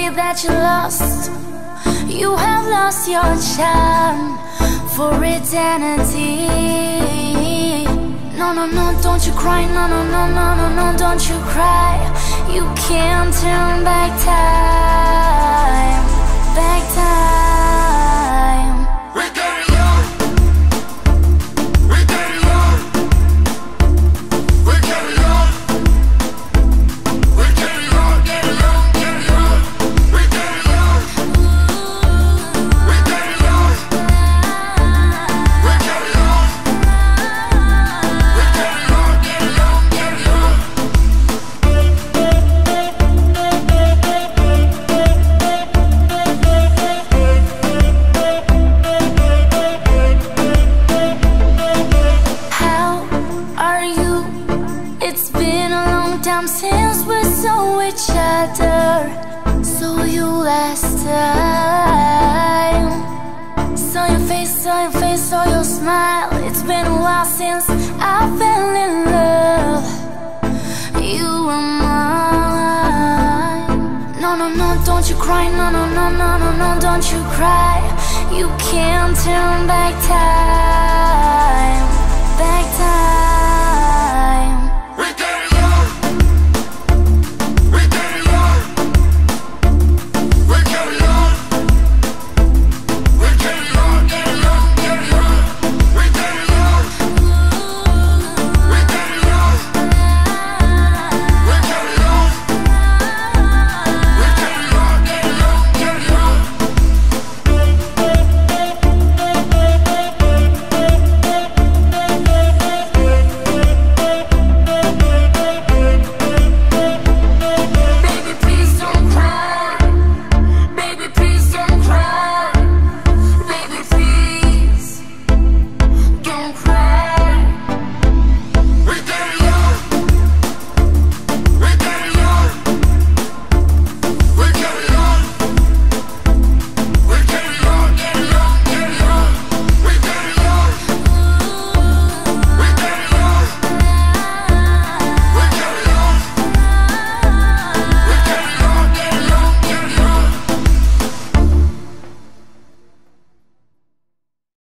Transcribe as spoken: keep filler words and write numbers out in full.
see that you lost. You have lost your charm for eternity. No, no, no, don't you cry. No, no, no, no, no, no, don't you cry. You can't turn back time. Back time. We get it on. We get it on. We get it on. We get it on. Get it on. Get it on. We get it on. We get it on. We get it on. We get it on. Get it on. Get it on. How are you? It's been a long time since we saw each other. Saw you last time. Saw your face, saw your face, saw your smile. It's been a while since I fell in love. You were mine. No, no, no, don't you cry. No, no, no, no, no, no, don't you cry. You can't turn back time. Back time.